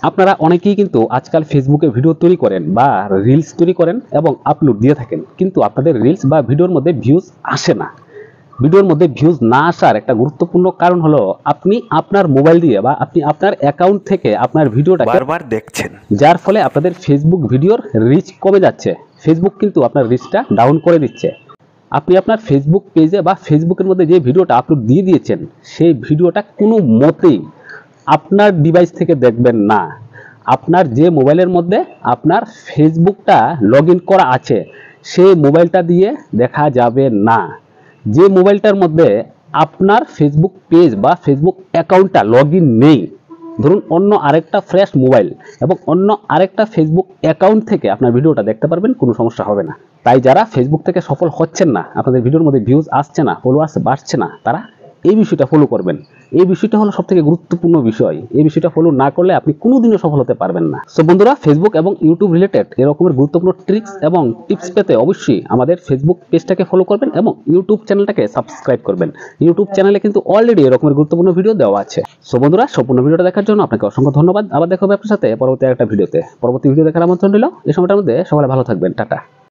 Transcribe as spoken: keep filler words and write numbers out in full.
আপনারা অনেকেই কিন্তু আজকাল ফেসবুকে ভিডিও তৈরি করেন বা রিলস তৈরি করেন এবং আপলোড দিয়ে থাকেন, কিন্তু আপনাদের রিলস বা ভিডিওর মধ্যে ভিউজ আসে না। ভিডিওর মধ্যে ভিউজ না আসার একটা গুরুত্বপূর্ণ কারণ হলো আপনি আপনার মোবাইল দিয়ে বা আপনি আপনার অ্যাকাউন্ট থেকে আপনার ভিডিওটা বারবার দেখছেন, যার ফলে আপনাদের ফেসবুক ভিডিওর রিচ কমে যাচ্ছে। ফেসবুক কিন্তু আপনার রিচটা ডাউন করে দিচ্ছে। আপনি আপনার ফেসবুক পেজে বা ফেসবুকের মধ্যে যে ভিডিওটা আপলোড দিয়ে দিয়েছেন সেই ভিডিওটা কোনো মতেই আপনার ডিভাইস থেকে দেখবেন না। আপনার যে মোবাইলের মধ্যে আপনার ফেসবুকটা লগ ইন করা আছে সেই মোবাইলটা দিয়ে দেখা যাবে না। যে মোবাইলটার মধ্যে আপনার ফেসবুক পেজ বা ফেসবুক অ্যাকাউন্টটা লগ ইন নেই, ধরুন অন্য আরেকটা ফ্রেশ মোবাইল এবং অন্য আরেকটা ফেসবুক অ্যাকাউন্ট থেকে আপনার ভিডিওটা দেখতে পারবেন, কোনো সমস্যা হবে না। তাই যারা ফেসবুক থেকে সফল হচ্ছেন না, আপনাদের ভিডিওর মধ্যে ভিউজ আসছে না, ফলোয়ার্স বাড়ছে না, তারা এই বিষয়টা ফলো করবেন। এই বিষয়টা হলো সবথেকে গুরুত্বপূর্ণ বিষয়। এই বিষয়টা ফলো না করলে আপনি কোনোদিনও সফল হতে পারবেন না। সো বন্ধুরা, ফেসবুক এবং ইউটিউব রিলেটেড এরকমের গুরুত্বপূর্ণ ট্রিক্স এবং টিপস পেতে অবশ্যই আমাদের ফেসবুক পেজটাকে ফলো করবেন এবং ইউটিউব চ্যানেলটাকে সাবস্ক্রাইব করবেন। ইউটিউব চ্যানেলে কিন্তু অলরেডি এরকমের গুরুত্বপূর্ণ ভিডিও দেওয়া আছে। সো বন্ধুরা, সম্পূর্ণ ভিডিওটা দেখার জন্য আপনাকে অসংখ্য ধন্যবাদ। আবার দেখা হবে আপনার সাথে পরবর্তী একটা ভিডিওতে। পরবর্তী ভিডিও দেখার আমন্ত্রণ রইল। এই সময়টার মধ্যে সবাই ভালো থাকবেন। টাটা।